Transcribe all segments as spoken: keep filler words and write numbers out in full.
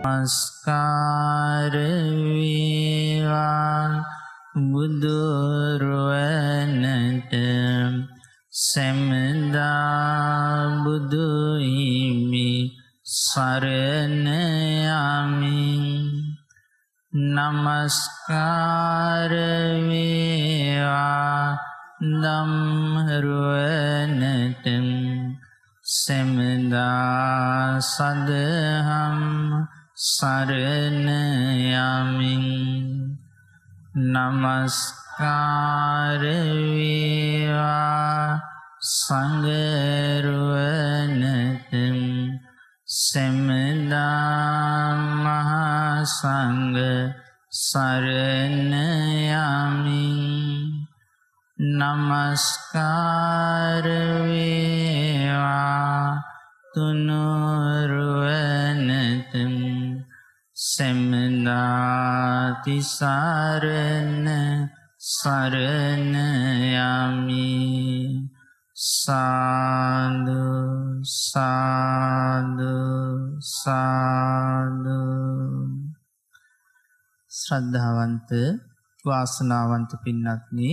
නමස්කාර වේවා බුදුරුවනට සැමදා බුදු හිමි සරණ යමි. නමස්කාර වේවා ධම්මරුවනට සැමදා සදහම් සරණ යමි. නමස්කාර වේවා සංඝරුවනට සැමදා මහා සංඝ සරණ යමි. නමස්කාර වේවා තුනුරුවනට සැමදා තිසරණ සරණ යමි. සාදු සාදු සාදු. ශ්‍රද්ධාවන්ත වාසනාවන්ත පින්වත්නි,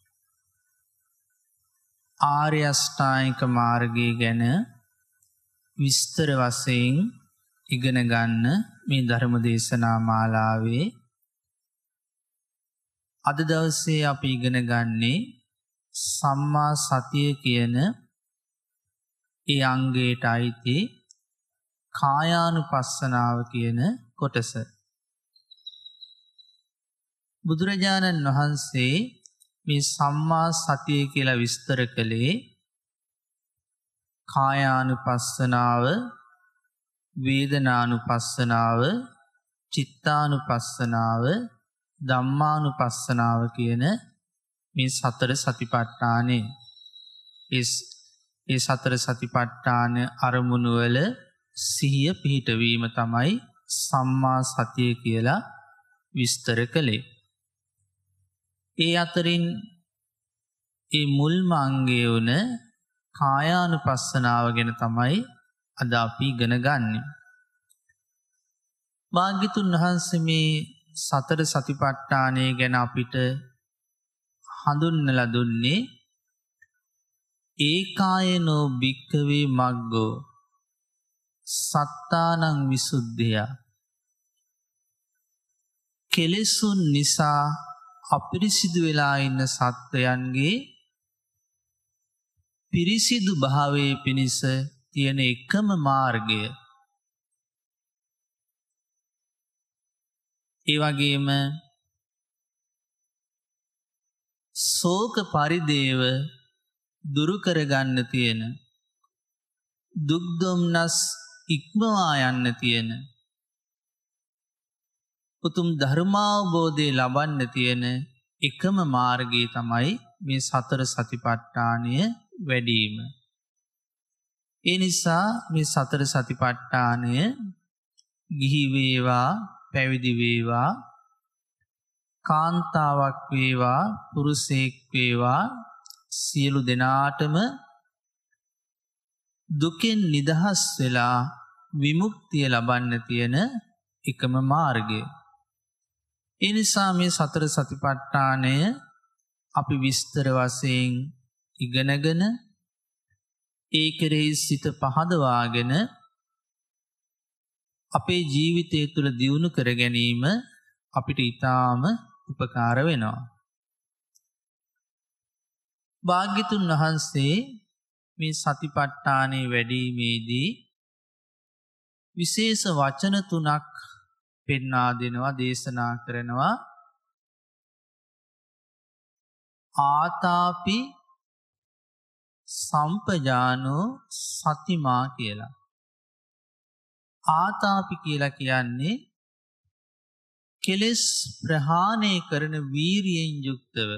ආර්ය අෂ්ටාංගික මාර්ගය ගැන විස්තර වශයෙන් ඉගෙන ගන්න මේ ධර්ම දේශනා මාලාවේ අද දවසේ අපි ඉගෙන ගන්නේ සම්මා සතිය කියන ඒ අංගයට අයිති කායානුපස්සනාව කියන කොටස. බුදුරජාණන් වහන්සේ මේ සම්මා සතිය කියලා විස්තර කළේ කායානුපස්සනාව, වේදනානුපස්සනාව, චිත්තානුපස්සනාව, ධම්මානුපස්සනාව කියන මේ සතර සතිපට්ඨානේ. ඒ සතර සතිපට්ඨාන අරමුණු වල සිහිය පිහිටවීම තමයි සම්මා සතිය කියලා විස්තර කළේ. ඒ අතරින් ඒ මුල්ම අංගය වන කායානුපස්සනාව ගැන තමයි අද අපි ඉගෙන ගන්නේ. භාග්‍යතුන් වහන්සේ මේ සතර සතිපට්ඨානය ගැන අපිට හඳුන්වලා දුන්නේ ඒකායනෝ භික්ඛවේ මග්ගෝ සත්තානං විසුද්ධිය. කෙලෙසුන් නිසා අපිරිසිදු වෙලා ඉන්න සත්වයන්ගේ පිරිසිදු භාවයේ පිණිස තියෙන එකම මාර්ගය. ඒ වගේම ශෝක පරිදේව දුරු කරගන්න තියෙන, දුක් දුම්නස් ඉක්මවා යන්න තියෙන, උතුම් ධර්මාවබෝධය ලබන්න තියෙන එකම මාර්ගය තමයි මේ සතර සතිපට්ඨානය වැඩීම. ඒ නිසා මේ සතර සතිපට්ඨානය ගිහි වේවා පැවිදි වේවා, කාන්තාවක් වේවා පුරුෂයෙක් වේවා, සියලු දෙනාටම දුකෙන් නිදහස් වෙලා විමුක්තිය ලබන්න තියෙන එකම මාර්ගය. ඒ නිසා මේ සතර සතිපට්ඨානය අපි විස්තර වශයෙන් ඉගෙනගෙන ඒ කෙරෙහි සිත පහදවාගෙන අපේ ජීවිතය තුළ දියුණු කර ගැනීම අපිට ඊටාම උපකාර වෙනවා. භාග්‍යතුන් වහන්සේ මේ සතිපට්ඨානය වැඩීමේදී විශේෂ වචන තුනක් පෙන්වා දෙනවා, දේශනා කරනවා. ආතාපි සම්පජානෝ සතිමා කියලා. ආතාපි කියලා කියන්නේ කෙලෙස් ප්‍රහාණය කරන වීරියෙන් යුක්තව.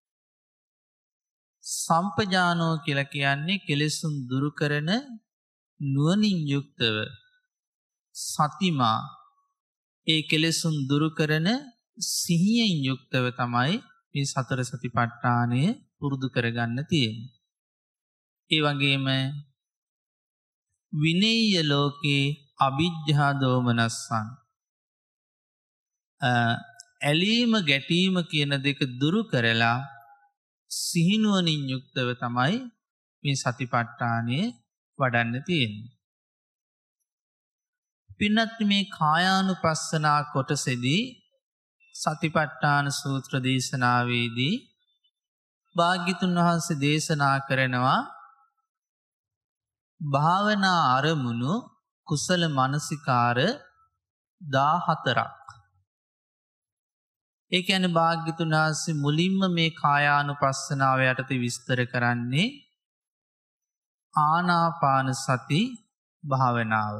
සම්පජානෝ කියලා කියන්නේ කෙලෙසුන් දුරු කරන නුවණින් යුක්තව. සතිමා ඒ කෙලෙසුන් දුරු කරන සිහියෙන් යුක්තව තමයි මේ සතර සතිපට්ඨානය පුරුදු කරගන්න තියෙන්නේ. ඒ වගේම විනේය ලෝකේ අවිජ්ජා දෝමනස්සං, ඇලීම ගැටීම කියන දෙක දුරු කරලා සිහිනුවණින් යුක්තව තමයි මේ සතිපට්ඨානය වඩන්න තියෙන්නේ. පින්නත් මේ කායානුපස්සනා කොටසේදී සතිපට්ඨාන සූත්‍ර දේශනාවේදී භාග්‍යතුන් වහන්සේ දේශනා කරනවා භාවනා අරමුණු කුසල මනසිකාර දාහතරක්. ඒ කියන්නේ භාග්‍යතුන් වහන්සේ මුලින්ම මේ කායානුපස්සනාව යටතේ විස්තර කරන්නේ ආනාපාන සති භාවනාව.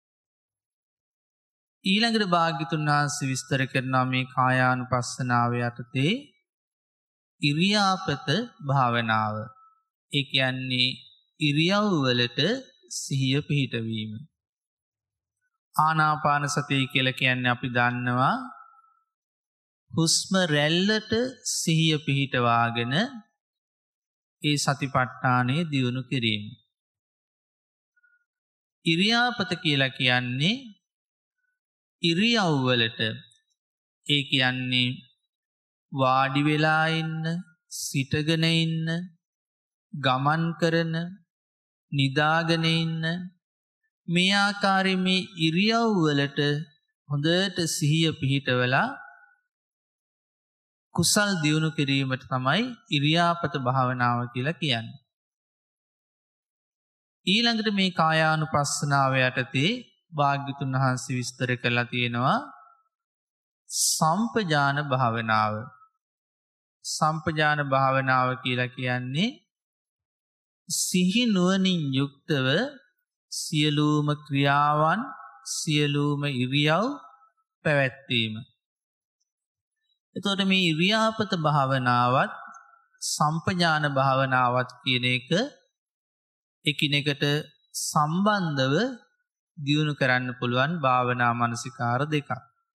ඊළඟට භාග්‍යතුන් වහන්සේ විස්තර කරනවා මේ කායානුපස්සනාව යටතේ ඉරියාපත භාවනාව. ඒ කියන්නේ ඉරියව් වලට සිහිය පිහිටවීම. ආනාපාන සතිය කියලා කියන්නේ අපි දන්නවා හුස්ම රැල්ලට සිහිය පිහිටවාගෙන ඒ සතිපට්ඨානය දියුණු කිරීම. ඉරියාපත කියලා කියන්නේ ඉරියව් වලට, ඒ කියන්නේ වාඩි වෙලා ඉන්න, සිටගෙන ඉන්න, ගමන් කරන, නිදාගෙන ඉන්න, මේ ආකාරයේ මේ ඉරියව් වලට හොඳට සිහිය පිහිටවලා කුසල් දියුණු කිරීමට තමයි ඉරියාපත භාවනාව කියලා කියන්නේ. ඊළඟට මේ කායානුපස්සනාව යටතේ භාග්‍යතුන් වහන්සේ විස්තර කරලා තියෙනවා සම්පජාන භාවනාව. සම්පජාන භාවනාව කියලා කියන්නේ සිහි නුවණින් යුක්තව සියලුම ක්‍රියාවන්, සියලුම ඉරියව් පැවැත්වීම. එතකොට මේ ඉරියාපත භාවනාවත් සම්පජාන භාවනාවත් කියන එක එකිනෙකට සම්බන්ධව දියුණු කරන්න පුළුවන් භාවනා මනසිකාර දෙකක්.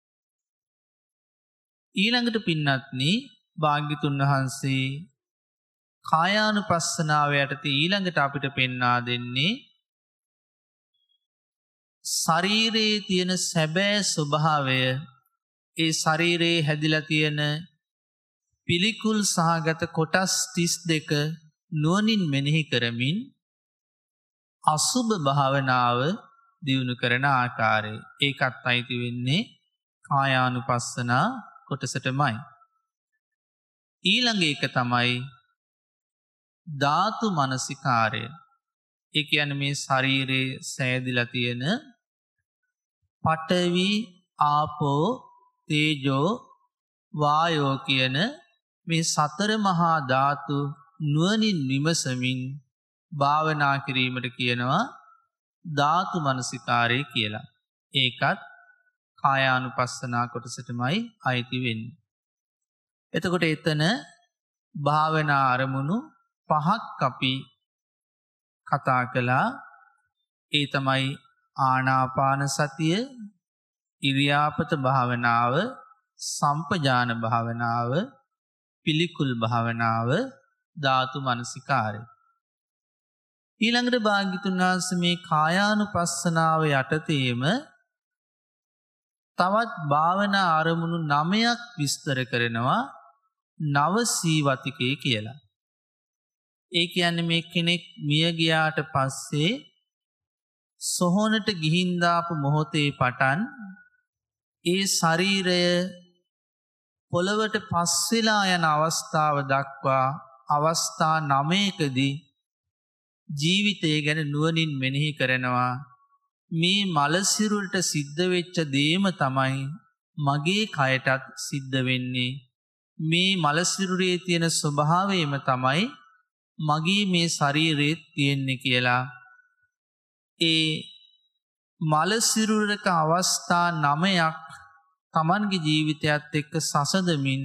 ඊළඟට පින්නත්නි භාග්‍යතුන් වහන්සේ කායානුපස්සනාව යටතේ ඊළඟට අපිට පෙන්වා දෙන්නේ ශරීරයේ තියෙන සැබෑ ස්වභාවය, ඒ ශරීරයේ හැදිලා තියෙන පිළිකුල් සහගත කොටස් තිස් දෙක නුවණින් මෙනෙහි කරමින් අසුභ භාවනාව දියුණු කරන ආකාරය. ඒකත් අයිති වෙන්නේ කායානුපස්සනා කොටසටමයි. ඊළඟ එක තමයි ධාතු මනසිකාරය. ඒ කියන්නේ මේ ශරීරයේ සෑදිලා තියෙන පඨවි, ආපෝ, තේජෝ, වායෝ කියන මේ සතර මහා ධාතු නුවණින් විමසමින් භාවනා කිරීමට කියනවා ධාතු මනසිකාරය කියලා. ඒකත් කායානුපස්සනා කොටසටමයි අයිති වෙන්නේ. එතකොට එතන භාවනා අරමුණු පහක් අපි කතා කළා. ඒ තමයි ආනාපාන සතිය, ඉරියාපත භාවනාව, සම්පජාන භාවනාව, පිළිකුල් භාවනාව, ධාතු මනසිකාරය. ඊළඟට භාග්‍යතුන් වහන්සේ මේ කායානුපස්සනාව යටතේම තවත් භාවනා අරමුණු නවයක් විස්තර කරනවා නව සීවතිකේ කියලා. ඒ කියන්නේ මේ කෙනෙක් මිය ගියාට පස්සේ සොහොනට ගිහින් දාපු මොහොතේ පටන් ඒ ශරීරය පොළවට පස් වෙලා යන අවස්ථාව දක්වා අවස්ථා නවයකදී ජීවිතය ගැන නුවණින් මෙනෙහි කරනවා. මේ මලසිරුරට සිද්ධ වෙච්ච දේම තමයි මගේ කයටත් සිද්ධ වෙන්නේ. මේ මලසිරුරේ තියෙන ස්වභාවයම තමයි මගේ මේ ශරීරයේ තියෙන්නේ කියලා. ඒ මලසිරුරක අවස්ථා නවයක් තමන්ගේ ජීවිතයත් එක්ක සසඳමින්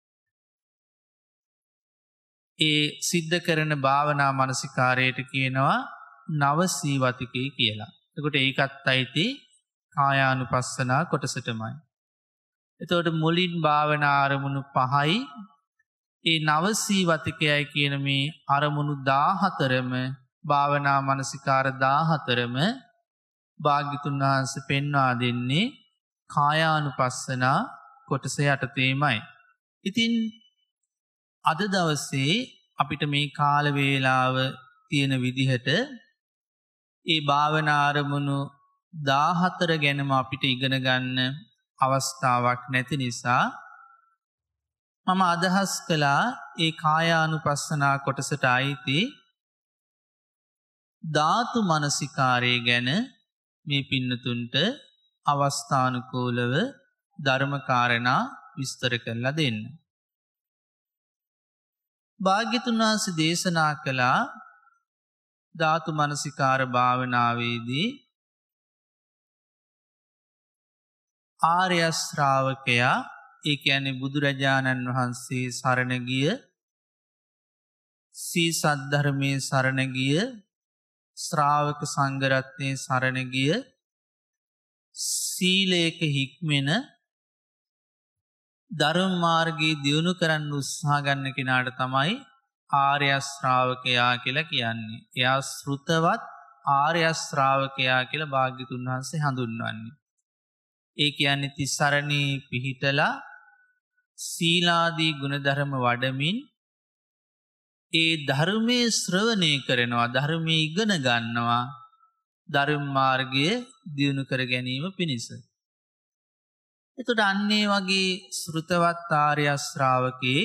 ඒ සිද්ධ කරන භාවනා මනසිකාරයට කියනවා නව සීවතිකේ කියලා. එතකොට ඒකත් අයිති කායානුපස්සනා කොටසටමයි. එතකොට මුලින් භාවනා අරමුණු පහයි, ඒ නව සීවතිකයයි කියන මේ අරමුණු දාහතරම භාවනා මනසිකාර දාහතරම භාග්‍යතුන් වහන්සේ පෙන්වා දෙන්නේ කායානුපස්සනා කොටස යටතේමයි. ඉතින් අද දවසේ අපිට මේ කාල වේලාව තියෙන විදිහට ඒ භාවනා අරමුණු දාහතර ගැනම අපිට ඉගෙන ගන්න අවස්ථාවක් නැති නිසා මම අදහස් කළා ඒ කායානුපස්සනා කොටසට අයිති ධාතු මනසිකාරය ගැන මේ පින්නතුන්ට අවස්ථානුකූලව ධර්මකාරණා විස්තර කරලා දෙන්න. භාග්‍යතුන් වහන්සේ දේශනා කළා ධාතු මනසිකාර භාවනාවේදී ආර්ය ශ්‍රාවකයා ඒ කියන්නේ බුදුරජාණන් වහන්සේ සරණ ගිය සී සද්ධර්මයේ සරණ ගිය ශ්‍රාවක සංඝ රත්නයේ සරණ ගිය සීලේක හික්මෙන ධර්ම මාර්ගයේ දියුණු කරන්න උත්සාහ ගන්න කෙනාට තමයි ආර්ය ශ්‍රාවකයා කියලා කියන්නේ. එයා ශ්‍රුතවත් ආර්ය ශ්‍රාවකයා කියලා භාග්‍යතුන් වහන්සේ හඳුන්වන්නේ. ඒ කියන්නේ තිසරණේ පිහිටලා සීලාදී ගුණධර්ම වඩමින් ඒ ධර්මයේ ශ්‍රවණය කරනවා, ධර්මයේ ඉගෙන ගන්නවා, ධර්ම මාර්ගය දියුණු කර ගැනීම පිණිස. එතකොට අන්නේ වගේ ශ්‍රුතවත් ආර්ය ශ්‍රාවකේ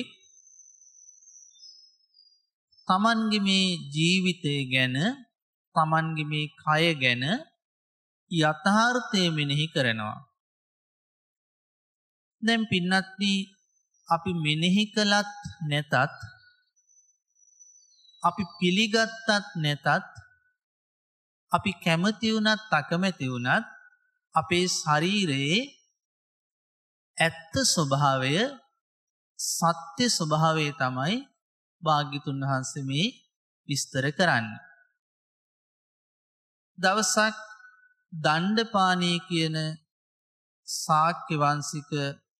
තමන්ගේ මේ ජීවිතය ගැන, තමන්ගේ මේ කය ගැන යථාර්ථය මෙනෙහි කරනවා. දැන් පින්නත්නි අපි මෙනෙහි කළත් නැතත්, අපි පිළිගත්තත් නැතත්, අපි කැමති වුණත් අකමැති වුණත් අපේ ශරීරයේ ඇත්ත ස්වභාවය, සත්‍ය ස්වභාවය තමයි භාග්‍යතුන් වහන්සේ මේ විස්තර කරන්නේ. දවසක් දණ්ඩපාණී කියන ශාක්‍ය වංශික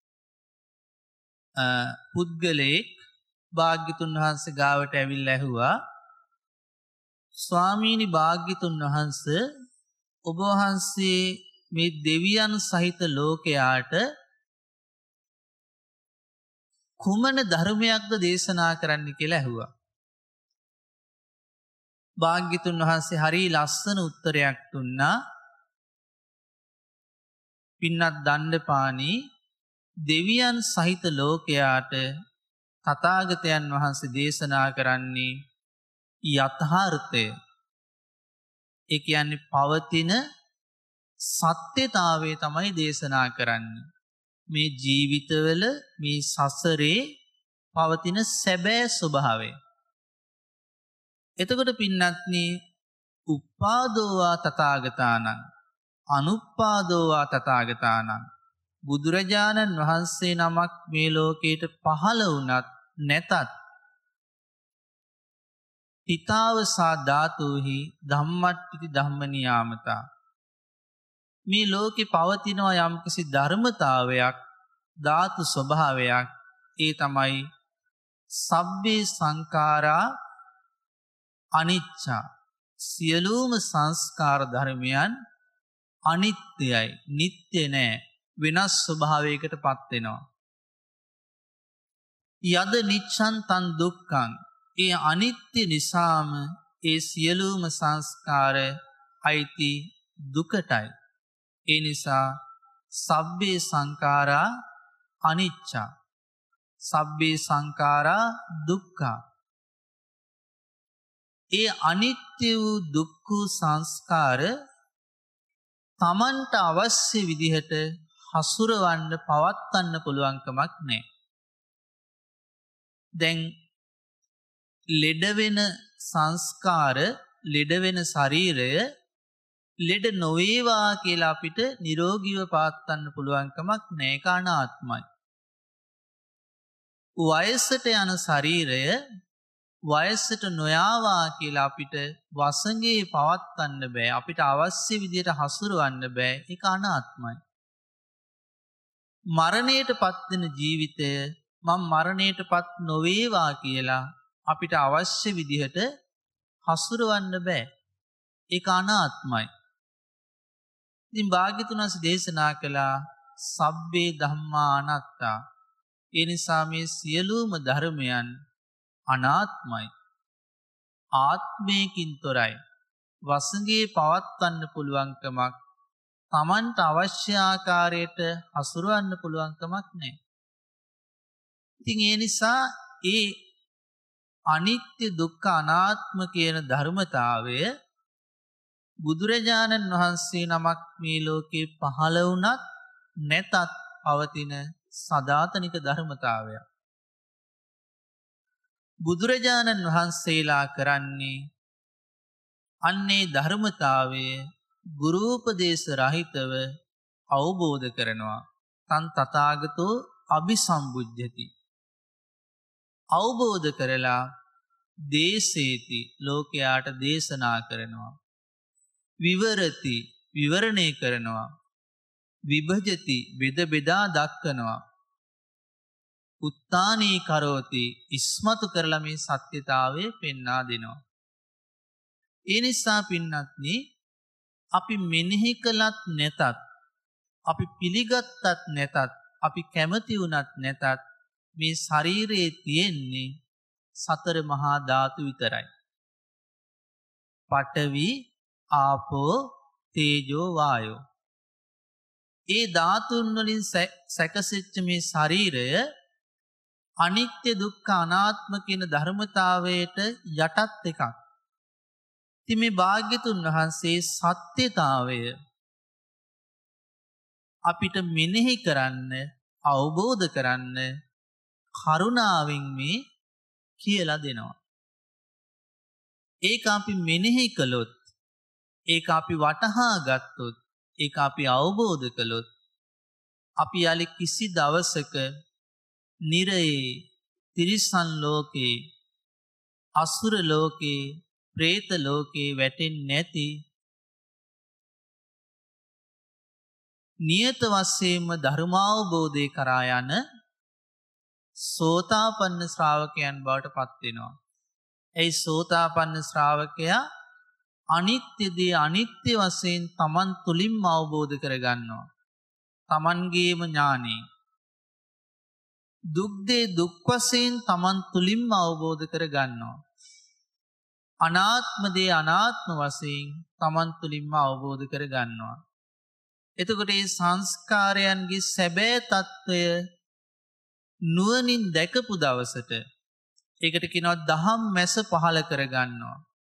පුද්ගලයෙක් භාග්‍යතුන් වහන්සේ ගාවට ඇවිල්ලා ඇහුවා, ස්වාමීනි භාග්‍යතුන් වහන්සේ, ඔබ වහන්සේ මේ දෙවියන් සහිත ලෝකයාට කුමන ධර්මයක්ද දේශනා කරන්න කියලා ඇහුවා. භාග්‍යතුන් වහන්සේ හරි ලස්සන උත්තරයක් දුන්නා. පින්නත් දණ්ඩපාණී, දෙවියන් සහිත ලෝකයාට තථාගතයන් වහන්සේ දේශනා කරන්නේ යථාර්ථය. ඒ කියන්නේ පවතින සත්‍යතාවය තමයි දේශනා කරන්නේ. මේ ජීවිතවල මේ සසරේ පවතින සැබෑ ස්වභාවය. එතකොට පින්නත්නි, උප්පාදෝවා තථාගතානං අනුප්පාදෝවා තථාගතානං, බුදුරජාණන් වහන්සේ නමක් මේ ලෝකයට පහළ වුණත් නැතත් තිතාවසා ධාතුහි ධම්මට්ඨිති ධම්ම නියාමතා, මේ ලෝකේ පවතිනවා යම්කිසි ධර්මතාවයක්, ධාතු ස්වභාවයක්. ඒ තමයි සබ්බේ සංඛාරා අනිච්චා, සියලුම සංස්කාර ධර්මයන් අනිත්‍යයි, නිට්ටය නෑ, වෙනස් ස්වභාවයකට පත් වෙනවා. යද නිච්ඡන් තන් දුක්ඛං, ඒ අනිත්‍ය නිසාම ඒ සියලුම සංස්කාර අයිති දුකටයි. ඒ නිසා සබ්බේ සංඛාරා අනිච්චා, සබ්බේ සංඛාරා දුක්ඛා. ඒ අනිත්‍ය වූ දුක්ඛ සංස්කාර තමන්ට අවශ්‍ය විදිහට හසුරවන්න, පවත්වන්න පුළුවන් කමක් නැහැ. දැන් ලෙඩ වෙන සංස්කාර, ලෙඩ වෙන ශරීරය ලෙඩ නොවේවා කියලා අපිට නිරෝගීව පවත්වන්න පුළුවන් කමක් නැහැ. ඒක අනාත්මයි. වයසට යන ශරීරය වයසට නොයාවා කියලා අපිට වසඟේ පවත්වන්න බෑ, අපිට අවශ්‍ය විදිහට හසුරවන්න බෑ. ඒක අනාත්මයි. මරණයට පත්වෙන ජීවිතය මම මරණයට පත් නොවේවා කියලා අපිට අවශ්‍ය විදිහට හසුරවන්න බෑ. ඒක අනාත්මයි. ඉතින් භාග්‍යතුන් වහන්සේ දේශනා කළා සබ්බේ ධම්මා අනාත්තා. ඒ නිසා මේ සියලුම ධර්මයන් අනාත්මයි. ආත්මයකින් තොරයි. වසඟේ පවත්වන්න පුළුවන්කමක්, තමන්ට අවශ්‍ය ආකාරයට හසුරවන්න පුළුවන්කමක් නැහැ. ඉතින් ඒ නිසා ඒ අනිත්‍ය දුක්ඛ අනාත්ම කියන ධර්මතාවය බුදුරජාණන් වහන්සේ නමක් මේ ලෝකේ පහළ වුණත් නැතත් පවතින සදාතනික ධර්මතාවයක්. බුදුරජාණන් වහන්සේලා කරන්නේ අන්නේ ධර්මතාවය ගුරුපදේශ රහිතව අවබෝධ කරනවා. තන් තථාගතෝ අபிසම්බුද්ධති. අවබෝධ කරලා දේශේති ලෝකයාට දේශනා කරනවා. විවරති විවරණය කරනවා. විභජති බෙද බෙදා දක්වනවා. උත්තානී කරෝති ඉස්මතු කරලා මේ සත්‍යතාවය පෙන්වා දෙනවා. ඒ නිසා පින්වත්නි, අපි මෙනෙහි කළත් නැතත්, අපි පිළිගත්තත් නැතත්, අපි කැමති වුණත් නැතත් මේ ශරීරයේ තියෙන්නේ සතර මහා ධාතු විතරයි. පඨවි, ආපෝ, තේජෝ, වායෝ. ඒ ධාතුන් වලින් සැකසෙච්ච මේ ශරීරය අනිත්‍ය දුක්ඛ අනාත්ම කියන ධර්මතාවයට යටත් එකක්. ඉතින් මේ භාග්‍යතුන් වහන්සේ සත්‍යතාවය අපිට මෙනෙහි කරන්න, අවබෝධ කරන්න කරුණාවෙන් මේ කියලා දෙනවා. ඒක අපි මෙනෙහි කළොත්, ඒක අපි වටහා ගත්තොත්, ඒක අපි අවබෝධ කළොත්, අපි යලි කිසි දවසක නිරයේ, තිරිසන් ලෝකේ, අසුර ලෝකේ, പ്രേත ලෝකේ වැටෙන්නේ නැති නියත වශයෙන්ම ධර්මාවබෝධය කරා යන සෝතාපන්න ශ්‍රාවකයන් බවට පත් වෙනවා. ඒ සෝතාපන්න ශ්‍රාවකයා අනිත්‍ය දේ අනිත්‍ය වශයෙන් තමන් තුළින්ම අවබෝධ කරගන්නවා. තමන්ගේම ඥානෙයි. දුක් දේ දුක් වශයෙන් තමන් තුළින්ම අවබෝධ කරගන්නවා. අනාත්ම දේ අනාත්ම වශයෙන් තමන් තුළින්ම අවබෝධ කරගන්නවා. එතකොට මේ සංස්කාරයන්ගේ සැබෑ తত্ত্বය නුවණින් දැකපු දවසට ඒකට කියනවා දහම් මැස පහල කරගන්නවා.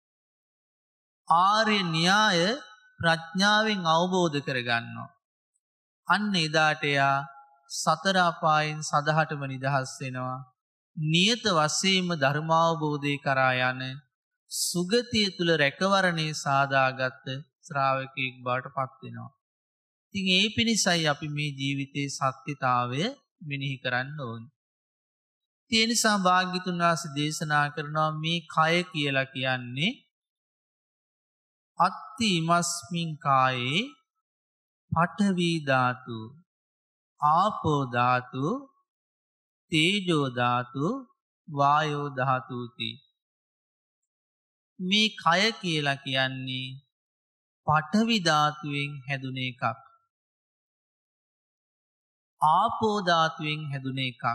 ආර්ය න්‍යාය ප්‍රඥාවෙන් අවබෝධ කරගන්නවා. අන්න එදාට එයා සතර අපායන් සදහටම නිදහස් වෙනවා. නියත වශයෙන්ම ධර්මාවබෝධය කරා යන සුගතිය තුල රැකවරණේ සාදාගත් ශ්‍රාවකෙක් බවට පත් වෙනවා. ඉතින් ඒ පිණිසයි අපි මේ ජීවිතයේ සත්‍යතාවය මෙනෙහි කරන්න ඕනේ. ඒ නිසා භාග්‍යතුන් වහන්සේ දේශනා කරනවා මේ කය කියලා කියන්නේ අත්ති ඉමස්මින් කායේ පඨවි ධාතු, ආපෝ ධාතු, තේජෝ ධාතු, වායෝ ධාතුති. මේ කය කියලා කියන්නේ පඨවි ධාතුවෙන් හැදුන එකක්. ආපෝ ධාතුවෙන් හැදුන එකක්.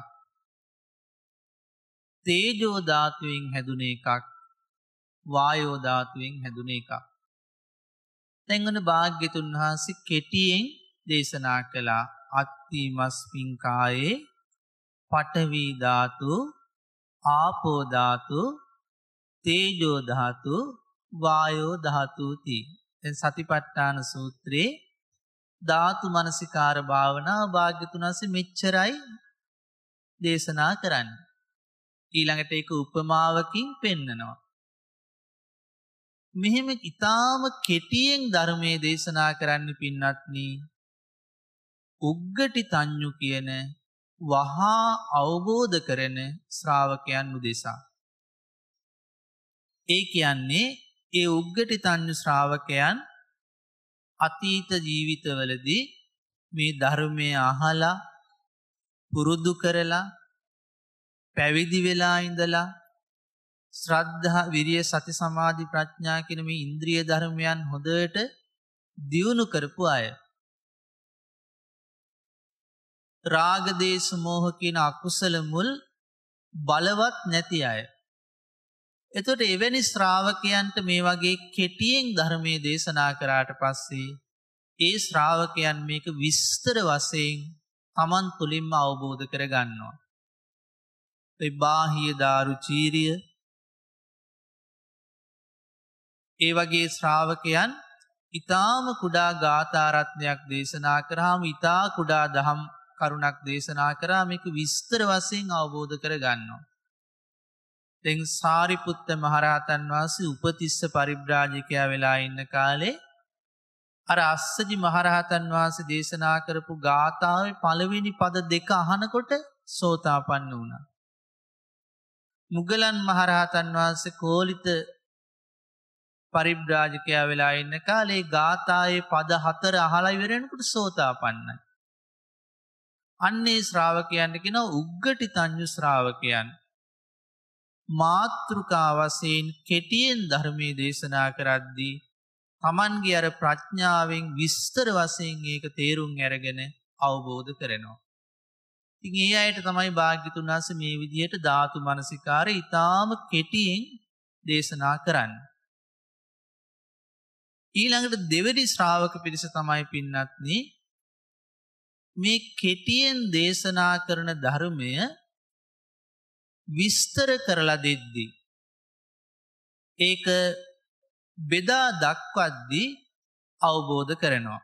තේජෝ ධාතුවෙන් හැදුන එකක්. වායෝ ධාතුවෙන් හැදුන එකක්. දැන් ඔන්න භාග්‍යතුන් වහන්සේ කෙටියෙන් දේශනා කළා. අත්ති මස්මින් කායේ පඨවි ධාතු, ආපෝ ධාතු, තේජෝ ධාතු, වායෝ ධාතුති. දැන් සතිපට්ඨාන සූත්‍රයේ ධාතු මනසිකාර භාවනා භාග්‍යතුන් වහන්සේ මෙච්චරයි දේශනා කරන්නේ. ඊළඟට ඒක උපමාවකින් පෙන්නනවා. මෙහෙම ඊටාම කෙටියෙන් ධර්මයේ දේශනා කරන්න පින්වත්නි, උග්ගටි තඤ්ඤු කියන වහා අවබෝධ කරන ශ්‍රාවකයන් උදෙසා. ඒ කියන්නේ ඒ උග්ගටි තඤ්ඤු ශ්‍රාවකයන් අතීත ජීවිතවලදී මේ ධර්මය අහලා පුරුදු කරලා පැවිදි වෙලා ඉඳලා ශ්‍රද්ධා, විරිය, සති, සමාධි, ප්‍රඥා කියන මේ ඉන්ද්‍රිය ධර්මයන් හොඳට දියුණු කරපු අය. රාග දේශ මොහ කියන අකුසල මුල් බලවත් නැති අය. එතකොට එවැනි ශ්‍රාවකයන්ට මේ වගේ කෙටියෙන් ධර්මයේ දේශනා කරාට පස්සේ ඒ ශ්‍රාවකයන් මේක විස්තර වශයෙන් තමන් තුළින්ම අවබෝධ කර ගන්නවා. ඒ බාහිය දාරු චීරිය ඒ වගේ ශ්‍රාවකයන් ඊ타ම කුඩා ගාථාරත්නයක් දේශනා කරාම ඊතා කුඩා දහම් කරුණක් දේශනා කරා මේක විස්තර වශයෙන් අවබෝධ කර ගන්නවා. දැන් සාරිපුත්ත මහරහතන් වහන්සේ උපතිස්ස පරිබ්‍රාජකයා වෙලා ඉන්න කාලේ අර අස්සජි මහරහතන් වහන්සේ දේශනා කරපු ගාථාවේ පළවෙනි පද දෙක අහනකොට සෝතාපන්න වුණා. මුගලන් මහරහතන් වහන්සේ කෝලිත පරිබ්‍රාජකයා වෙලා ඉන්න කාලේ ගාථාවේ පද හතර අහලා ඉවරනකොට සෝතාපන්නයි. අන්නේ ශ්‍රාවකයන්ට කියනවා උග්ගටිතඤ්ඤු ශ්‍රාවකයන්. මාත්‍රිකා වශයෙන් කෙටියෙන් ධර්මයේ දේශනා කරද්දී තමන්ගේ අර ප්‍රඥාවෙන් විස්තර වශයෙන් ඒක තේරුම් අරගෙන අවබෝධ කරනවා. ඉතින් ඒ අයට තමයි භාග්‍යතුන් වහන්සේ මේ විදිහට ධාතු මනසිකාරය ඊටාම කෙටියෙන් දේශනා කරන්නේ. ඊළඟට දෙවෙනි ශ්‍රාවක පිරිස තමයි පින්වත්නි මේ කෙටියෙන් දේශනා කරන ධර්මය විස්තර කරලා දෙද්දී ඒක බෙදා දක්වද්දී අවබෝධ කරනවා.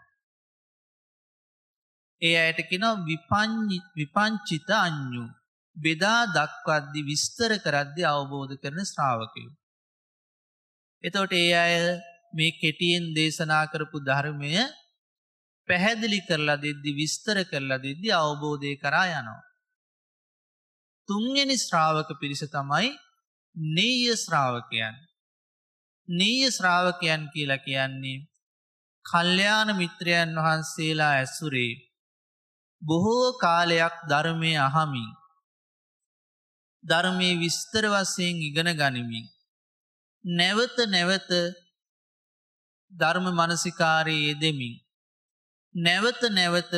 ඒ අයට කියනවා විපඤ්ඤි විපංචිත අඤ්ඤු. බෙදා දක්වද්දී විස්තර කරද්දී අවබෝධ කරන ශ්‍රාවකයෝ. එතකොට ඒ අය මේ කෙටියෙන් දේශනා කරපු ධර්මය පැහැදිලි කරලා දෙද්දී විස්තර කරලා දෙද්දී අවබෝධය කරා යනවා. තුන්වෙනි ශ්‍රාවක පිරිස තමයි නීය ශ්‍රාවකයන්. නීය ශ්‍රාවකයන් කියලා කියන්නේ කල්යාණ මිත්‍රයන් වහන්සේලා ඇසුරේ බොහෝ කාලයක් ධර්මය අහමින් ධර්මයේ විස්තර වශයෙන් ඉගෙන ගනිමින් නැවත නැවත ධර්ම මනසිකාරයේ යෙදෙමින් නැවත නැවත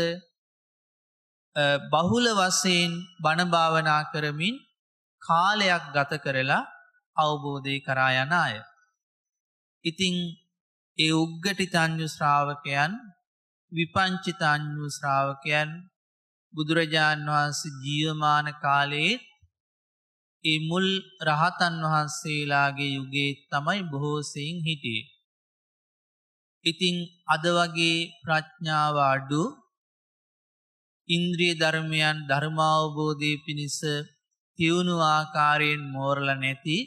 බහුල වශයෙන් බණ භාවනා කරමින් කාලයක් ගත කරලා අවබෝධය කරා යන අය. ඉතින් ඒ උග්ගටිතඤ්ඤු ශ්‍රාවකයන් විපංචිතඤ්ඤු ශ්‍රාවකයන් බුදුරජාන් වහන්සේ ජීවමාන කාලයේ ඒ මුල් රහතන් වහන්සේලාගේ යුගයේ තමයි බොහෝ සෙයින් හිටියේ. ඉතින් අද වගේ ප්‍රඥාව අඩු ඉන්ද්‍රිය ධර්මයන් ධර්මාවබෝධයේ පිණිස තියුණු ආකාරයෙන් මෝරලා නැති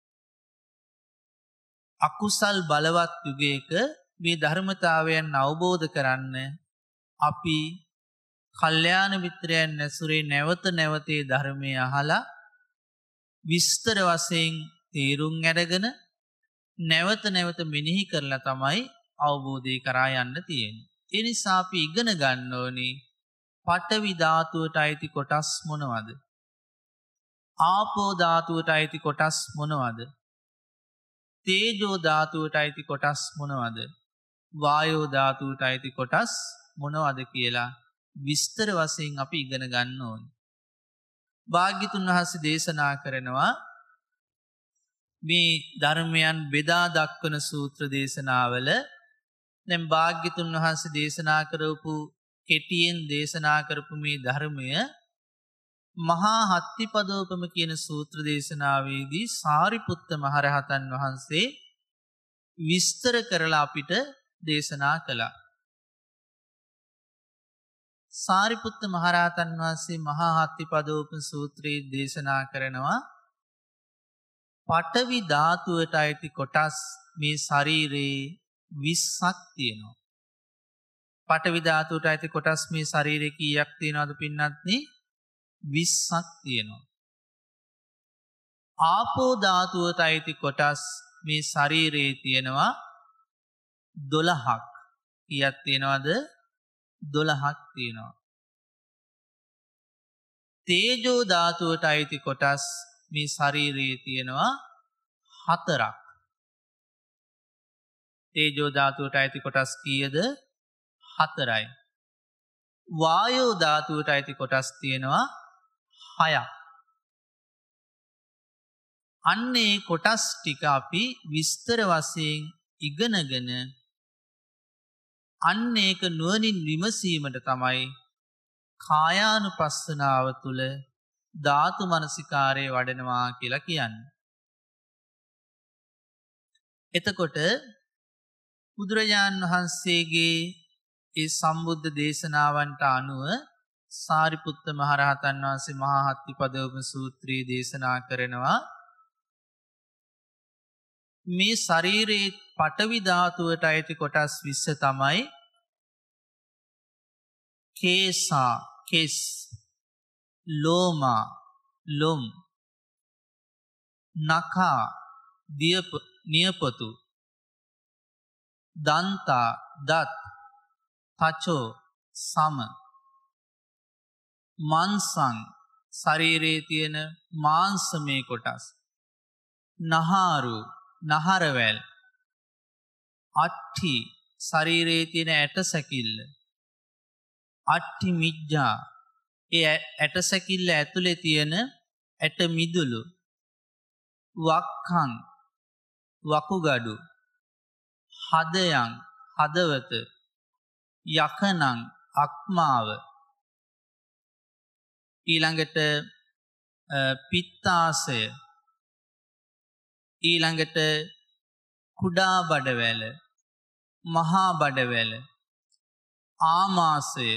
අකුසල් බලවත් යුගයක මේ ධර්මතාවයන් අවබෝධ කරන්න අපි කල්යාණ මිත්‍රයන් ඇසුරේ නැවත නැවතේ ධර්මය අහලා විස්තර වශයෙන් තේරුම් අරගෙන නැවත නැවත මෙනෙහි කරලා තමයි අවබෝධය කරා යන්න තියෙන්නේ. ඒ නිසා අපි ඉගෙන ගන්න ඕනේ පඨවි ධාතුවට අයිති කොටස් මොනවද? ආපෝ ධාතුවට අයිති කොටස් මොනවද? තේජෝ ධාතුවට අයිති කොටස් මොනවද? වායෝ ධාතුවට අයිති කොටස් මොනවද කියලා විස්තර වශයෙන් අපි ඉගෙන ගන්න ඕනේ. භාග්‍යතුන් වහන්සේ දේශනා කරනවා මේ ධර්මයන් බෙදා දක්වන සූත්‍ර දේශනාවල දැන් භාග්‍යතුන් වහන්සේ දේශනා කරපු කෙටියෙන් දේශනා කරපු මේ ධර්මය මහා හත්තිපදෝපම කියන සූත්‍ර දේශනාවේදී සාරිපුත්ත මහරහතන් වහන්සේ විස්තර කරලා අපිට දේශනා කළා. සාරිපුත්ත මහරහතන් වහන්සේ මහා හත්තිපදෝපම සූත්‍රයේ දේශනා කරනවා පඨවි ධාතුවට අයිති කොටස් මේ ශරීරේ විස්සක් තියෙනවා. පඨවි ධාතුවට අයිති කොටස් මේ ශරීරේ කීයක් තියෙනවද පින්නත්නි? විස්සක් තියෙනවා. ආපෝ ධාතුවට අයිති කොටස් මේ ශරීරයේ තියෙනවා දොළහක්. කීයක් තියෙනවද? දොළහක් තියෙනවා. තේජෝ ධාතුවට අයිති කොටස් මේ ශරීරයේ තියෙනවා හතරක්. තේජෝ ධාතුවට අයිති කොටස් කීයද? හතරයි. වායෝ ධාතුවට අයිති කොටස් තියෙනවා හයක්. අන්නේ කොටස් ටික අපි විස්තර වශයෙන් ඉගෙනගෙන අන්න ඒක නුවණින් විමසීමට තමයි කායානුපස්සනාව තුළ ධාතු මනසිකාරය වඩනවා කියලා කියන්නේ. එතකොට බුදුරජාණන් වහන්සේගේ ඒ සම්බුද්ධ දේශනාවන්ට අනුව සාරිපුත්ත මහරහතන් වහන්සේ මහා හත්තිපදෝපම සූත්‍රයේ දේශනා කරනවා මේ ශරීරයේ පඨවි ධාතුවට අයිති කොටස් විස්ස තමයි කේසා කෙස්, ලෝමා ලොම්, නඛා දියප නියපොතු, දන්තා දත්, තචෝ සම, මන්සං ශරීරයේ තියෙන මාංශමය කොටස්, නහාරු නහරවැල්, අට්ඨි ශරීරයේ තියෙන ඇට සැකිල්ල, අට්ඨි මිජ්ජා ඒ ඇට සැකිල්ල ඇතුලේ තියෙන ඇට මිදුළු, වක්ඛං වකුගඩු, හදයන් හදවත, යකනං අක්මාව, ඊළඟට පිත්තාසය, ඊළඟට කුඩා බඩවැල, මහා බඩවැල, ආමාශය,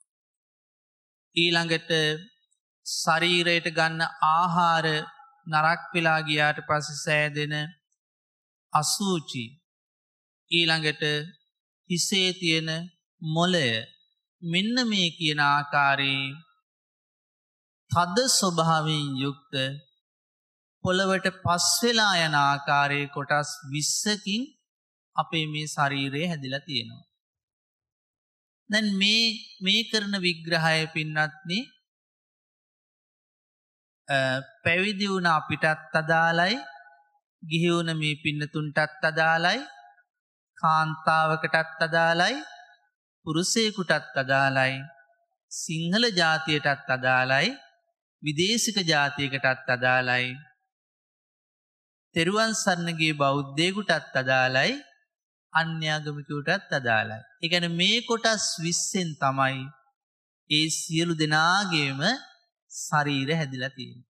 ඊළඟට ශරීරයට ගන්න ආහාර නරක් වෙලා ගියාට පස්සේ සෑදෙන අසූචි, ඊළඟට හිසේ තියෙන මොළය, මෙන්න මේ කියන ආකාරයේ තද ස්වභාවයෙන් යුක්ත පොළවට පස් වෙලා යන ආකාරයේ කොටස් විස්සකින් අපේ මේ ශරීරය හැදිලා තියෙනවා. දැන් මේ මේ කරන විග්‍රහය පින්නත්නි පැවිදි වුණ අපිටත් අදාළයි, ගිහි වුණ මේ පින්නතුන්ටත් අදාළයි, කාන්තාවකටත් අදාළයි, පුරුෂයෙකුටත් අදාළයි, සිංහල ජාතියටත් අදාළයි, විදේශික ජාතියකටත් අදාළයි, තෙරුවන් සරණ ගිය බෞද්ධයෙකුටත් අදාළයි, අන්‍යාගමිකයටත් අදාළයි. ඒ කියන්නේ මේ කොටස් විස්සෙන් තමයි ඒ සියලු දෙනාගේම ශරීර හැදිලා තියෙන්නේ.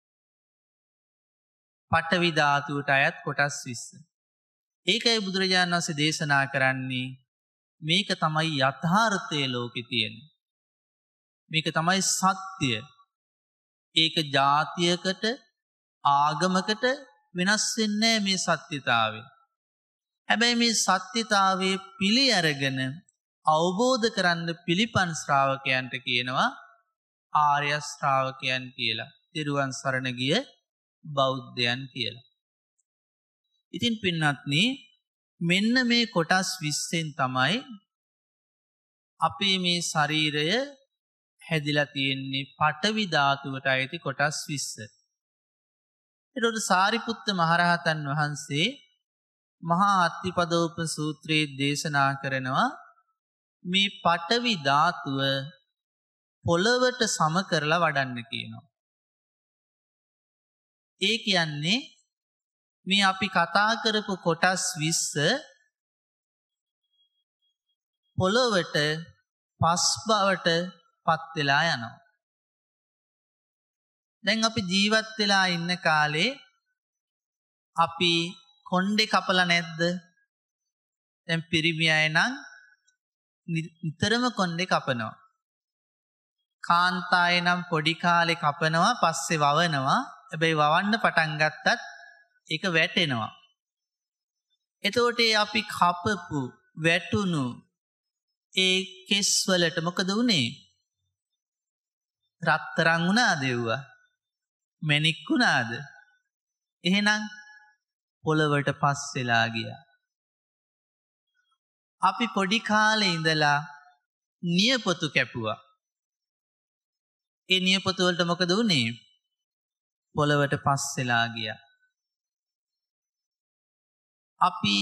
පඨවි ධාතුවට අයත් කොටස් විස්ස. ඒකයි බුදුරජාණන් වහන්සේ දේශනා කරන්නේ මේක තමයි යථාර්ථයේ ලෝකේ තියෙන්නේ. මේක තමයි සත්‍ය. ඒක ජාතියකට ආගමකට වෙනස් වෙන්නේ මේ සත්‍යතාවය. හැබැයි මේ සත්‍යතාවයේ පිළි අරගෙන අවබෝධ කරන්න පිළිපන් ශ්‍රාවකයන්ට කියනවා ආර්ය ශ්‍රාවකයන් කියලා. තිරුවන් සරණ ගිය බෞද්ධයන් කියලා. ඉතින් පින්වත්නි මෙන්න මේ කොටස් විස්සෙන් තමයි අපේ මේ ශරීරය හැදිලා තියෙන්නේ පඨවි ධාතුවට අයිති කොටස් විස්ස. ඒතකොට සාරිපුත්ත මහරහතන් වහන්සේ මහා අත්තිපදෝපම සූත්‍රයේ දේශනා කරනවා මේ පඨවි ධාතුව පොළවට සම කරලා වඩන්න කියනවා. ඒ කියන්නේ මේ අපි කතා කරපු කොටස් විස්ස පොළවට පස් බවට පත් වෙලා යනවා. දැන් අපි ජීවත් වෙලා ඉන්න කාලේ අපි කොණ්ඩේ කපලා නැද්ද? දැන් පිරිමි අය නම් නිතරම කොණ්ඩේ කපනවා. කාන්තාය නම් පොඩි කාලේ කපනවා, පස්සේ වවනවා. හැබැයි වවන්න පටන් ගත්තත් ඒක වැටෙනවා. එතකොට අපි කපපු වැටුණු ඒ කෙස් වලට මොකද වුනේ? රත්තරන් වුණාද ඒවා? මැණික් වුණාද? එහෙනම් පොළවට පස් වෙලා ගියා. අපි පොඩි කාලේ ඉඳලා නියපොතු කැපුවා. ඒ නියපොතු වලට මොකද වුනේ? පොළවට පස් වෙලා ගියා. අපි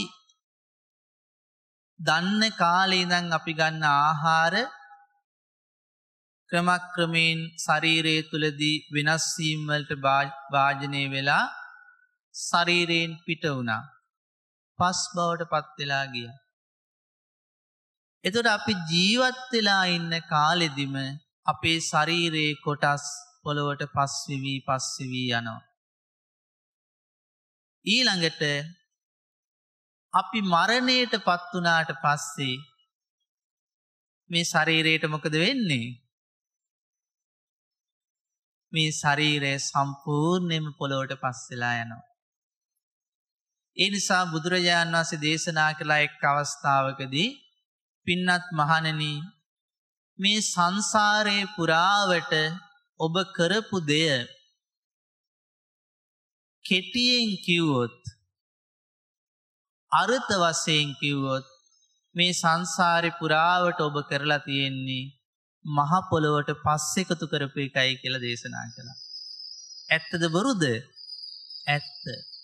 දන්න කාලේ ඉඳන් අපි ගන්න ආහාර ක්‍රමක්‍රමයෙන් ශරීරයේ තුලදී වෙනස් වීම් වලට වාජනය වෙලා ශරීරයෙන් පිට වුණා. පස් බවට පත් වෙලා ගියා. එතකොට අපි ජීවත් වෙලා ඉන්න කාලෙදිම අපේ ශරීරයේ කොටස් පොළොවට පස් වෙවි පස් වෙවි යනවා. ඊළඟට අපි මරණයට පත් වුණාට පස්සේ මේ ශරීරයට මොකද වෙන්නේ? මේ ශරීරය සම්පූර්ණයෙන්ම පොළොවට පස් වෙලා යනවා. ඒ නිසා බුදුරජාණන් වහන්සේ දේශනා කළ එක් අවස්ථාවකදී පින්නත් මහණෙනි මේ සංසාරේ පුරාවට ඔබ කරපු දෙය කෙටියෙන් කිව්වොත් අර්ථ වශයෙන් කිව්වොත් මේ සංසාරේ පුරාවට ඔබ කරලා තියෙන්නේ මහ පොළොවට පස් එකතු කරපු එකයි කියලා දේශනා කළා. ඇත්තද බොරුද? ඇත්ත.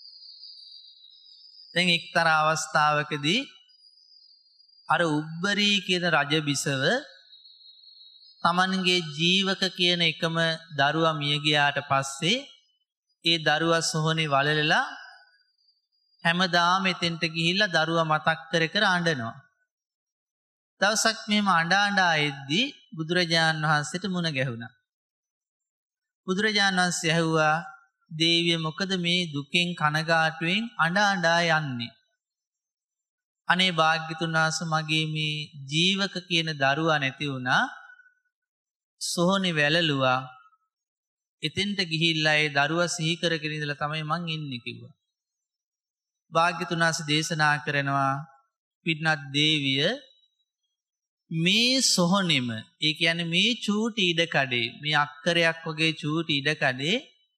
දැන් එක්තරා අවස්ථාවකදී අර උබ්බරී කියන රජ බිසව තමන්ගේ ජීවක කියන එකම දරුවා මිය ගියාට පස්සේ ඒ දරුවා සොහොනේ වලලලා හැමදාම එතෙන්ට ගිහිල්ලා දරුවා මතක් කර කර අඬනවා. දවසක් මෙහෙම අඬ අඬා එද්දී බුදුරජාණන් වහන්සේට මුණ ගැහුණා. බුදුරජාණන් වහන්සේ ඇහුවා දේවිය මොකද මේ දුකෙන් කනගාටුවෙන් අඬ අඬා යන්නේ? අනේ භාග්‍යතුන් වහන්සේ මගේ මේ ජීවක කියන දරුවා නැති වුණා. සොහොනේ වැළලුවා. එතෙන්ට ගිහිල්ලා ඒ දරුවා සිහි කරගෙන ඉඳලා තමයි මං ඉන්නේ කිව්වා. භාග්‍යතුන් වහන්සේ දේශනා කරනවා පින්නත් දේවිය මේ සොහොනෙම ඒ කියන්නේ මේ චූටි ඉඩ කඩේ මේ අක්කරයක් වගේ චූටි ඉඩ කඩේ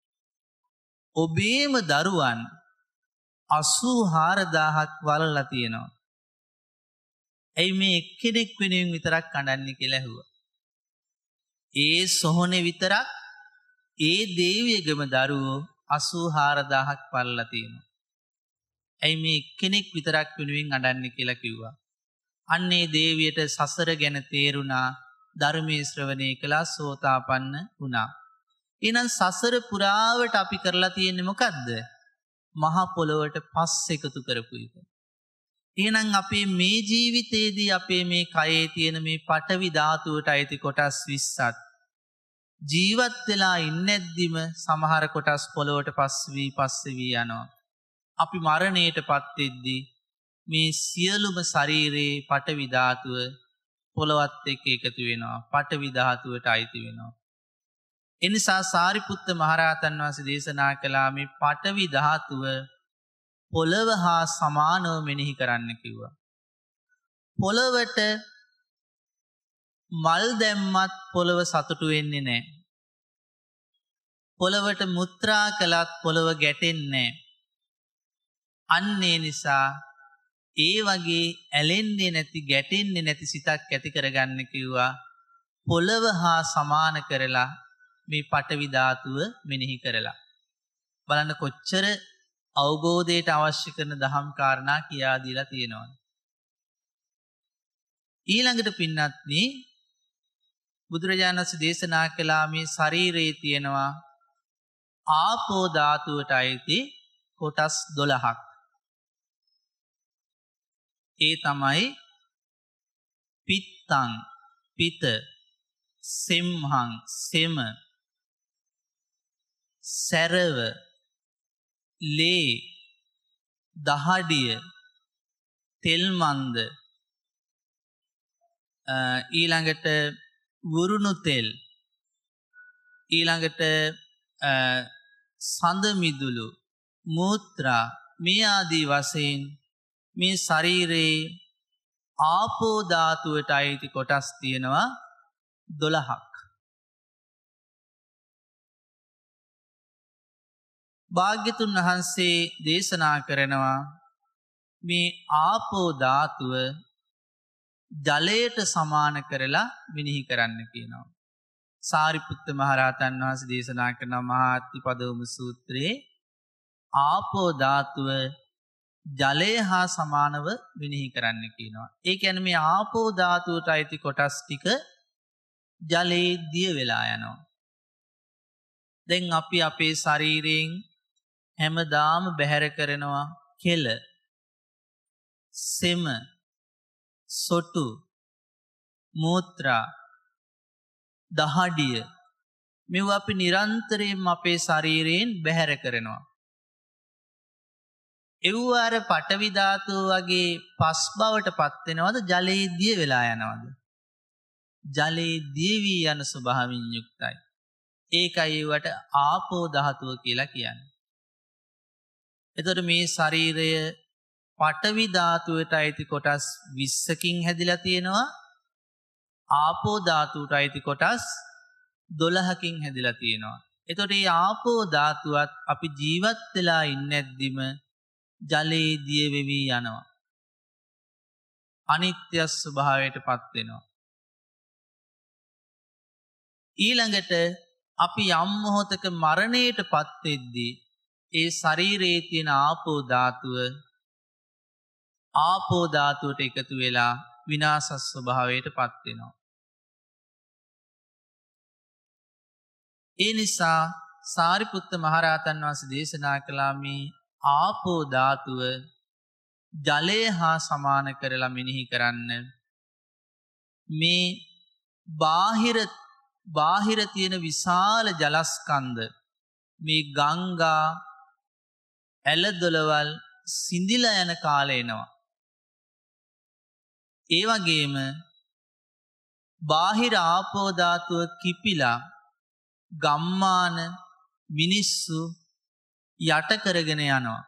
ඔබේම දරුවන් අසූ හාරදාහක් වලලා තියෙනවා. ඇයි මේ එක්කෙනෙක් වෙනුවෙන් විතරක් අඬන්නේ කියලා ඇහුවා. ඒ සොහොනේ විතරක් ඒ දේවියගම දරුවෝ අසූ හාරදාහක් වලලා තියෙනවා. ඇයි මේ එක්කෙනෙක් විතරක් වෙනුවෙන් අඬන්නේ කියලා කිව්වා. අන්නේ දේවියට සසර ගැන තේරුණා. ධර්මයේ ශ්‍රවණය කළා සෝතාපන්න වුණා. එහෙනම් සසර පුරාවට අපි කරලා තියෙන්නේ මොකද්ද? මහ පොළොවට පස් එකතු කරපු එක. එහෙනම් අපේ මේ ජීවිතේදී අපේ මේ කයේ තියෙන මේ පඨවි ධාතුවට අයිති කොටස් විස්සක් ජීවත් වෙලා ඉන්නේද්දිම සමහර කොටස් පොළොවට පස් වී පස් වී යනවා. අපි මරණයටපත් වෙද්දී මේ සියලුම ශරීරයේ පඨවි ධාතුව පොළොවත් එක්ක එකතු වෙනවා. පඨවි ධාතුවට අයිති වෙනවා. එනිසා සාරිපුත්ත මහරහතන් වහන්සේ දේශනා කළා මේ පඨවි ධාතුව පොළව හා සමානව මෙනෙහි කරන්න කිව්වා. පොළවට මල් දැම්මත් පොළව සතුටු වෙන්නේ නැහැ. පොළවට මුත්‍රා කළත් පොළව ගැටෙන්නේ නැහැ. අන්න ඒ නිසා ඒ වගේ ඇලෙන්නේ නැති ගැටෙන්නේ නැති සිතක් ඇති කරගන්න කිව්වා. පොළව හා සමාන කරලා මේ පඨවි ධාතුව මෙනෙහි කරලා බලන්න කොච්චර අවබෝධයට අවශ්‍ය කරන දහම් කාරණා කියා දීලා තියෙනවා. ඊළඟට පින්නත්නි බුදුරජාණන් වහන්සේ දේශනා කළා මේ ශරීරයේ තියෙනවා ආපෝ ධාතුවට අයිති කොටස් දොළහක්. ඒ තමයි පිත්තං පිත, සෙම්හං සෙම, සැරව, ලේ, දහඩිය, තෙල්මන්ද, ඊළඟට වුරුණු තෙල්, ඊළඟට සඳ මිදුළු, මූත්‍රා මේ ආදී වශයෙන් මේ ශරීරයේ ආපෝ ධාතුවට අයිති කොටස් තියෙනවා දොළහක්. භාග්‍යතුන් වහන්සේ දේශනා කරනවා මේ ආපෝ ධාතුව ජලයට සමාන කරලා මෙනෙහි කරන්න කියනවා. සාරිපුත්ත මහරහතන් වහන්සේ දේශනා කරන මහා අත්තිපදෝම සූත්‍රයේ ආපෝ ධාතුව ජලය හා සමානව මෙනෙහි කරන්න කියනවා. ඒ කියන්නේ මේ ආපෝ ධාතුවට අයිති කොටස් ටික ජලයේ දිය වෙලා යනවා. දැන් අපි අපේ ශරීරයෙන් හැමදාම බැහැර කරනවා කෙල, සෙම, සොටු, මූත්‍රා, දහඩිය මෙව අපි නිරන්තරයෙන් අපේ ශරීරයෙන් බැහැර කරනවා. එව්වාර පඨවි ධාතුව වගේ පස් බවට පත් වෙනවද ජලයේ දිය වෙලා යනවද? ජලයේ දිය වී යන ස්වභාවයෙන් යුක්තයි. ඒකයි ඒවට ආපෝ ධාතුව කියලා කියන්නේ. එතකොට මේ ශරීරය පඨවි ධාතුවට අයිති කොටස් විස්සකින් හැදිලා තියෙනවා. ආපෝ ධාතුවට අයිති කොටස් දොළහකින් හැදිලා තියෙනවා. එතකොට මේ ආපෝ ධාතුවත් අපි ජීවත් වෙලා ඉන්නේද්දිම ජලයේ දිය වෙවි යනවා. අනිත්‍ය ස්වභාවයට පත් වෙනවා. ඊළඟට අපි යම් මොහොතක මරණයට පත් වෙද්දී ඒ ශරීරයේ තියෙන ආපෝ ධාතුව ආපෝ ධාතුවට එකතු වෙලා විනාශ ස්වභාවයට පත් වෙනවා. ඒ නිසා සාරිපුත්ත මහරහතන් වහන්සේ දේශනා කළා මේ ආපෝ ධාතුව ජලය හා සමාන කරලා මෙනෙහි කරන්න. මේ බාහිර බාහිර තියෙන විශාල ජලස්කන්ධ මේ ගංගා ඇලදොලවල් සිඳිලා යන කාලය එනවා. ඒ වගේම බාහිර ආපෝ ධාතුව කිපිලා ගම්මාන මිනිස්සු යට කරගෙන යනවා.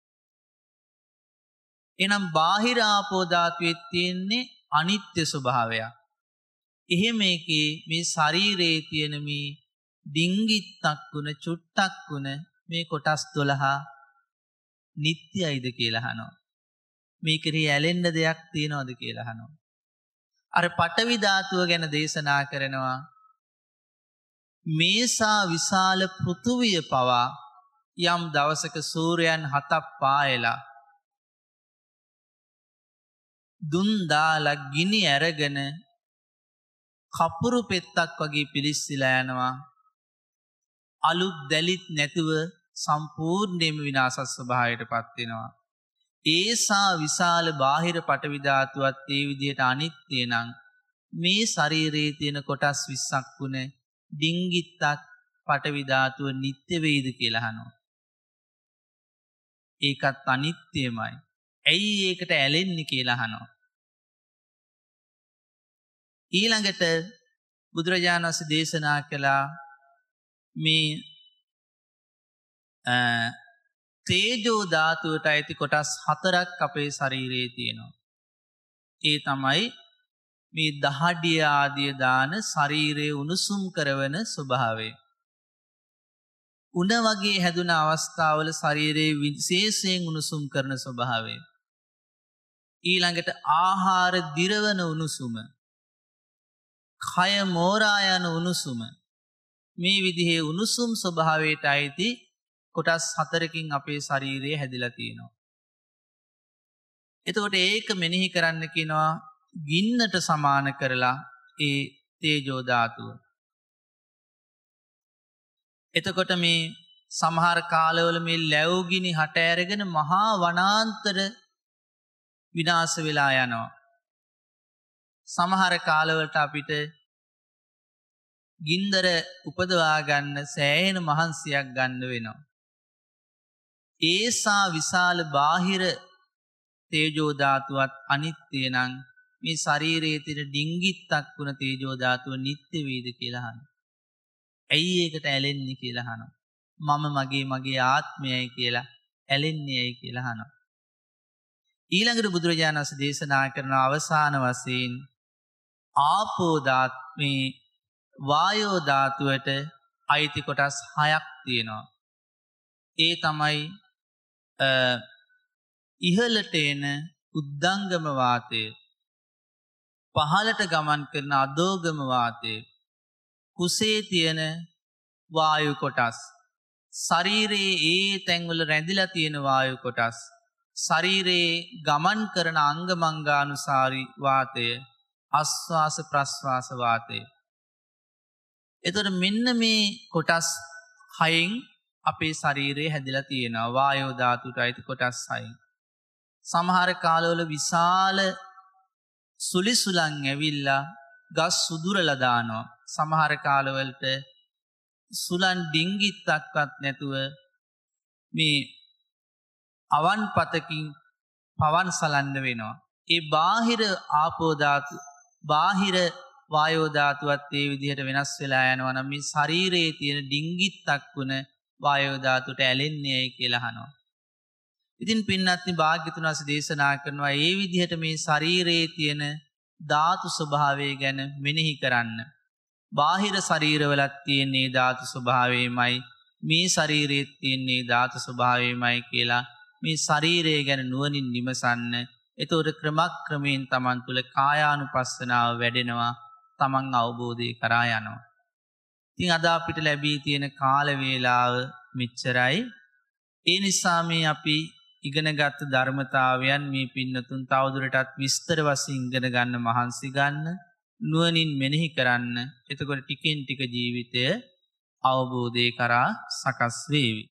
එනම් බාහිර ආපෝ ධාතුවේ තියෙන්නේ අනිත්‍ය ස්වභාවයක්. එහෙම එකේ මේ ශරීරයේ තියෙන මේ ඩිංගිත්තක් වුණ චුට්ටක් වුණ මේ කොටස් දොළහ නිට්ටයයිද කියලා අහනවා. මේකේ ඇලෙන්න දෙයක් තියනවද කියලා අහනවා. අර පඨවි ධාතුව ගැන දේශනා කරනවා. මේසා විශාල පෘථුවිය පවා යම් දවසක සූර්යයන් හතක් පායලා දුන් දාලා ගිනි ඇරගෙන කපුරු පෙත්තක් වගේ පිලිස්සලා යනවා. අලුත් දැලිත් නැතුව සම්පූර්ණයෙන්ම විනාශ ස්වභාවයට පත් වෙනවා. ඒසා විශාල බාහිර පඨවි ධාතුවත් ඒ විදිහට අනිත්‍ය නම් මේ ශරීරයේ තියෙන කොටස් විස්සක් වුණ ඩිංගිත්තක් පඨවි ධාතුව නිට්ටය වේද කියලා අහනවා. ඒකත් අනිත්‍යමයි. ඇයි ඒකට ඇලෙන්නේ කියලා අහනවා. ඊළඟට බුදුරජාණන් වහන්සේ දේශනා කළා මේ තේජෝ ධාතුවට අයිති කොටස් හතරක් අපේ ශරීරයේ තියෙනවා. ඒ තමයි මේ දහඩිය ආදිය දාන ශරීරයේ උණුසුම් කරවන ස්වභාවය. උණ වගේ හැදුන අවස්ථාවල ශරීරයේ විශේෂයෙන් උණුසුම් කරන ස්වභාවය. ඊළඟට ආහාර දිරවන උණුසුම, කය මෝරා යන උණුසුම, මේ විදිහේ උණුසුම් ස්වභාවයට අයිති කොටස් හතරකින් අපේ ශරීරය හැදිලා තියෙනවා. එතකොට ඒක මෙනෙහි කරන්න කියනවා ගින්නට සමාන කරලා ඒ තේජෝ ධාතුව. එතකොට මේ සමහර කාලවල මේ ලැබුගිනි හට ඇරගෙන මහා වනාන්තර විනාශ වෙලා යනවා. සමහර කාලවලට අපිට ගින්දර උපදවා ගන්න සෑහෙන මහන්සියක් ගන්න වෙනවා. ඒසා විශාල බාහිර තේජෝ ධාතුවත් අනිත්‍ය නම් මේ ශරීරයේ තියෙන ඩිංගිත්තක් වුණ තේජෝ ධාතුව නිට්ටය වේද කියලා අහනවා. ඇයි ඒකට ඇලෙන්නේ කියලා අහනවා. මම මගේ මගේ ආත්මයයි කියලා ඇලෙන්නේ ඇයි කියලා අහනවා. ඊළඟට බුදුරජාණන් වහන්සේ දේශනා කරන අවසාන වශයෙන් ආපෝ ධාත්මේ වායෝ ධාතුවට අයිති කොටස් හයක් තියෙනවා. ඒ තමයි ඉහළට එන උද්දංගම වාතය, පහළට ගමන් කරන අදෝගම වාතය, කුසේ තියෙන වායු කොටස්, ශරීරයේ ඒ තැන්වල රැඳිලා තියෙන වායු කොටස්, ශරීරයේ ගමන් කරන අංගමංගානුසාරී වාතය, ආස්වාස ප්‍රස්වාස වාතය. එතකොට මෙන්න මේ කොටස් හයෙන් අපේ ශරීරය හැදිලා තියෙනවා. වායෝ ධාතුවට අයිති කොටස් හයෙන්. සමහර කාලවල විශාල සුලිසුලන් ඇවිල්ලා ගස් සුදුරලා දානවා. සමහර කාලවලට සුලන් ඩිංගිත්තක්වත් නැතුව මේ අවන් පතකින් පවන් සලන්න වෙනවා. ඒ බාහිර ආපෝ ධාතු බාහිර වායෝ ධාතුවත් ඒ විදිහට වෙනස් වෙලා යනවා නම් මේ ශරීරයේ තියෙන ඩිංගිත්තක් වුණ වායෝ ධාතුවට ඇලෙන්නේ ඇයි කියලා අහනවා. ඉතින් පින්වත්නි භාග්‍යතුන් වහන්සේ දේශනා කරනවා ඒ විදිහට මේ ශරීරයේ තියෙන ධාතු ස්වභාවය ගැන මෙනෙහි කරන්න. බාහිර ශරීරවලත් තියෙන්නේ ධාතු ස්වභාවයමයි මේ ශරීරයේ තියෙන්නේ ධාතු ස්වභාවයමයි කියලා මේ ශරීරය ගැන නුවණින් විමසන්න. එතකොට ක්‍රමක්‍රමයෙන් Taman තුල කායානුපස්සනාව වැඩෙනවා. Taman අවබෝධය කරා යනවා. ඉතින් අද අපිට ලැබී තියෙන කාල වේලාව මෙච්චරයි. ඒ නිසා මේ අපි ඉගෙනගත් ධර්මතාවයන් මේ පින්නතුන් තවදුරටත් විස්තර වශයෙන් ඉගෙන ගන්න මහන්සි ගන්න. නුවණින් මෙනෙහි කරන්න. එතකොට ටිකෙන් ටික ජීවිතය අවබෝධය කරා සකස් වේවි.